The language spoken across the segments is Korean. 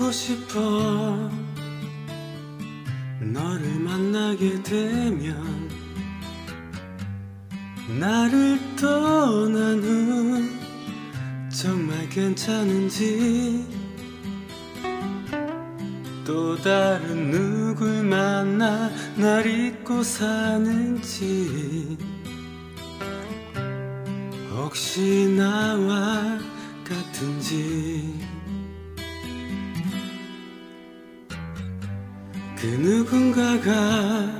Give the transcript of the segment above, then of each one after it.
알고 싶어. 너를 만나게 되면 나를 떠난 후 정말 괜찮은지, 또 다른 누굴 만나 날 잊고 사는지, 혹시 나와 같은지. 그 누군가가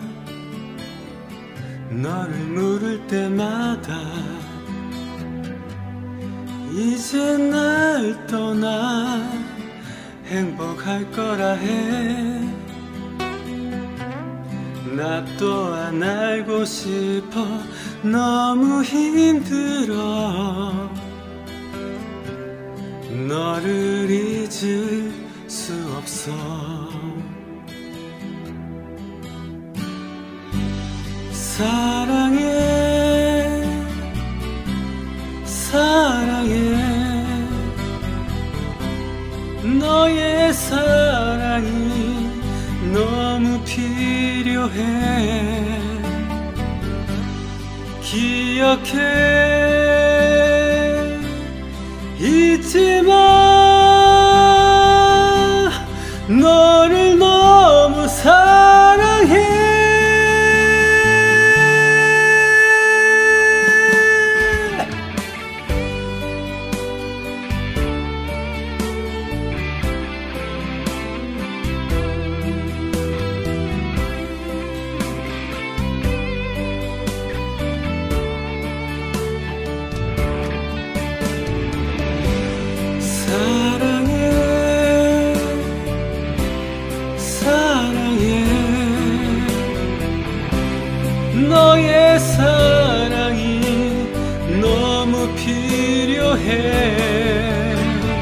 너를 물을 때마다 이제 날 떠나 행복할 거라 해. 나 또한 알고 싶어. 너무 힘들어. 너를 잊을 수 없어. 사랑해, 사랑해. 너의 사랑이 너무 필요해. 기억해, 잊지 마. 너를 너무 사랑해. 너의 사랑이 너무 필요해.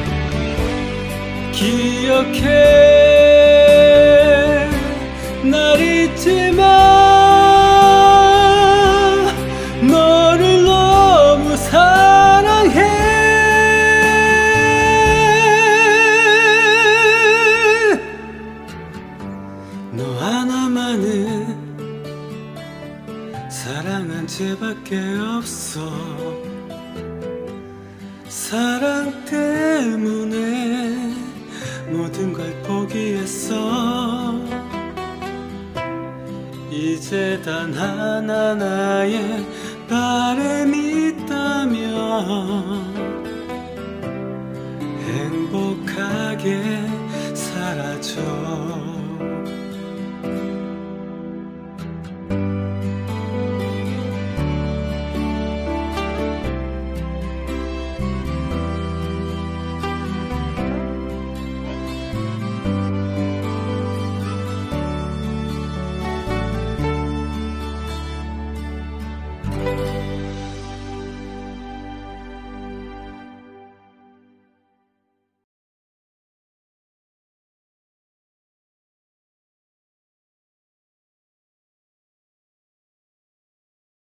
기억해, 날 잊지 마. 너를 너무 사랑해. 너 하나만은 사랑한 죄밖에 없어. 사랑 때문에 모든 걸 포기했어. 이제 단 하나 나의 바람이 있다면 행복하게 살아줘.